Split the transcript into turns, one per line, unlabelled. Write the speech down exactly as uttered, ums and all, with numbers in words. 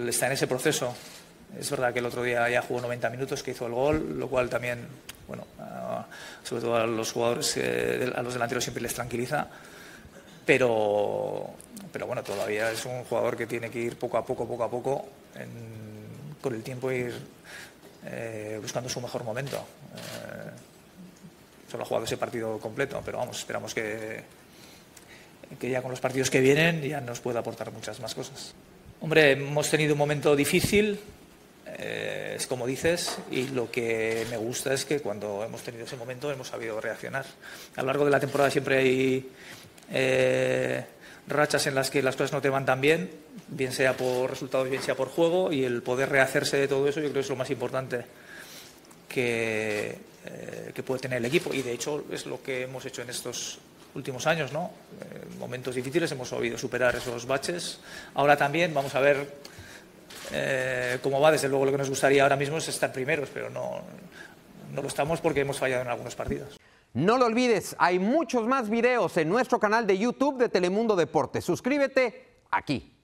Está en ese proceso. Es verdad que el otro día ya jugó noventa minutos, que hizo el gol, lo cual también, bueno, sobre todo a los jugadores, a los delanteros siempre les tranquiliza. Pero, pero bueno, todavía es un jugador que tiene que ir poco a poco, poco a poco, en, con el tiempo ir eh, buscando su mejor momento. Eh, solo ha jugado ese partido completo, pero vamos, esperamos que, que ya con los partidos que vienen ya nos pueda aportar muchas más cosas. Hombre, hemos tenido un momento difícil, eh, es como dices, y lo que me gusta es que cuando hemos tenido ese momento hemos sabido reaccionar. A lo largo de la temporada siempre hay eh, rachas en las que las cosas no te van tan bien, bien sea por resultados, bien sea por juego, y el poder rehacerse de todo eso yo creo que es lo más importante que, eh, que puede tener el equipo, y de hecho es lo que hemos hecho en estos últimos años, ¿no? Eh, momentos difíciles, hemos sabido superar esos baches. Ahora también vamos a ver eh, cómo va. Desde luego lo que nos gustaría ahora mismo es estar primeros, pero no, no lo estamos porque hemos fallado en algunos partidos.
No lo olvides, hay muchos más videos en nuestro canal de YouTube de Telemundo Deportes. Suscríbete aquí.